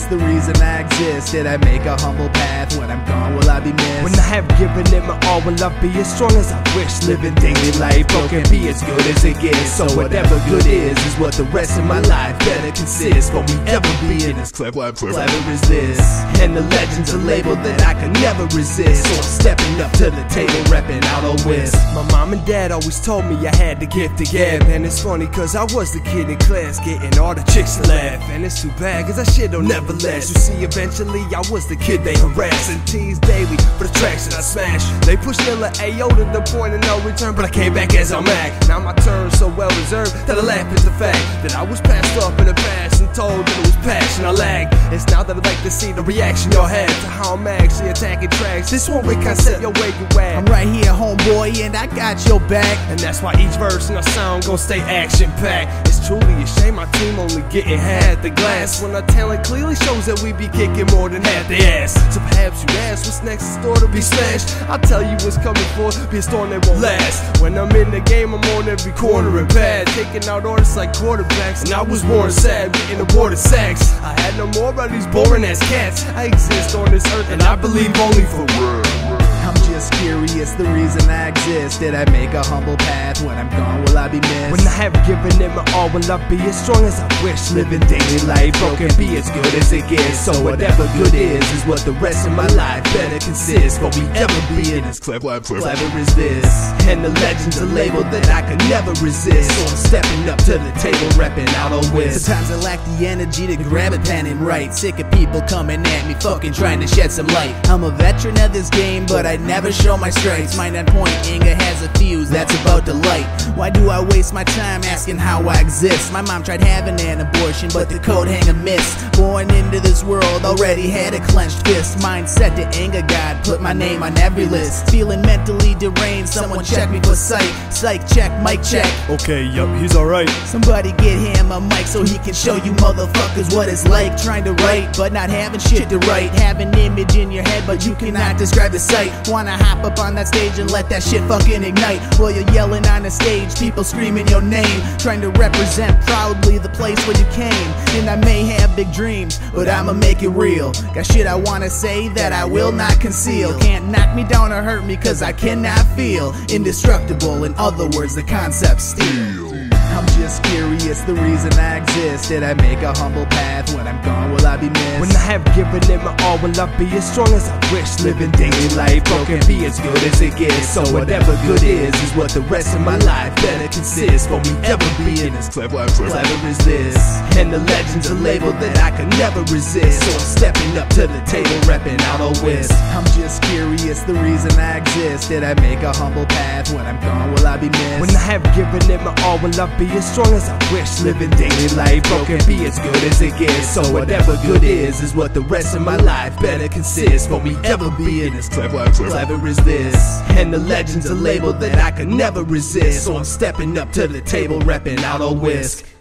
the reason I exist. Did I make a humble path? When I'm gone, will I be missed? When I have given it my all, will I be as strong as I wish? Living daily life, broken, be as good as it gets. So whatever good is what the rest of my life better consist. Won't we ever be in as clever as this? And the legend's a label that I can never resist. So I'm stepping up to the table, repping out on Wisp. My mom and dad always told me I had the gift to give. And it's funny cause I was the kid in class getting all the chicks to laugh. And it's too bad cause that shit don't never last. You see, eventually I was the kid they harass and tease daily for the tracks that I smash. They pushed Lil Ayo to the point of no return, but I came back as I'm Mac. Now my turn so well deserved that I laugh at the fact that I was passed up in the past and told that it was passion I lagged. It's now that I'd like to see the reaction y'all had to how I'm actually attacking tracks. This one with concept, yo, where you at? I'm right here, homeboy, and I got your back. And that's why each verse in our sound gon' stay action-packed. It's truly a shame our team only getting half the glass, when our talent clearly shows that we be kicking more than half the ass. So perhaps you ask what's next in store to be smashed. I'll tell you what's coming for, be a storm that won't last. When I'm in the game, I'm on every corner and pad, taking out orders like quarterbacks. And I was born sad, getting aborted sacks. I had no more of these boring ass cats. I exist on this earth and I believe only for real. I'm just curious, the reason I exist. Did I make a humble path? When I'm gone, will I be missed? When I have given it my all, will I be as strong as I wish? Living daily life, broken, be as good as it gets. So whatever good is what the rest of my life better consist. Won't we ever be in as clever as this? And the legend's a label that I can never resist. So I'm stepping up to the table, repping out on Wisp. Sometimes I lack the energy to grab a pen and write. Sick of people coming at me, fucking trying to shed some light. I'm a veteran of this game, but I never show my strengths. Mind on point, anger has a fuse that's about to light. Why do I waste my time asking how I exist? My mom tried having an abortion, but the code hang a miss. Born into this world, already had a clenched fist. Mindset to anger God, put my name on every list. Feeling mentally deranged, someone check me for sight. Psych check, mic check. Okay, yup, he's alright. Somebody get him a mic so he can show you motherfuckers what it's like trying to write, but not having shit to write. Have an image in your head, but you cannot describe the sight. Wanna hop up on that stage and let that shit fucking ignite. While you're yelling on the stage, people screaming your name, trying to represent proudly the place where you came. And I may have big dreams, but I'ma make it real. Got shit I wanna say that I will not conceal. Can't knock me down or hurt me cause I cannot feel indestructible, in other words the concept steel. I'm just curious, the reason I exist. Did I make a humble path? When I'm gone, will I be missed? When I have given it my all, will I be as strong as I wish? Living daily life, broken, be as good as it gets. So whatever good is what the rest of my life better consist. Won't we ever be in as clever as this? And the legend's a label that I can never resist. So I'm stepping up to the table, repping out on Wisp. I'm just curious, the reason I exist. Did I make a humble path? When I'm gone, will I be missed? When I have given it my all, will I be as strong as I wish? Living daily life, broken, be as good as it gets. So whatever good is what the rest of my life better consist. Won't we ever be in as clever as this? And the legend's a label that I can never resist. So I'm stepping up to the table, repping out on Wisp.